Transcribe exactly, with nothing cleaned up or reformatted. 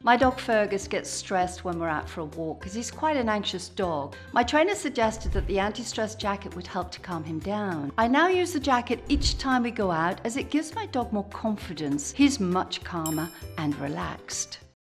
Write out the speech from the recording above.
My dog Fergus gets stressed when we're out for a walk because he's quite an anxious dog. My trainer suggested that the anti-stress jacket would help to calm him down. I now use the jacket each time we go out as it gives my dog more confidence. He's much calmer and relaxed.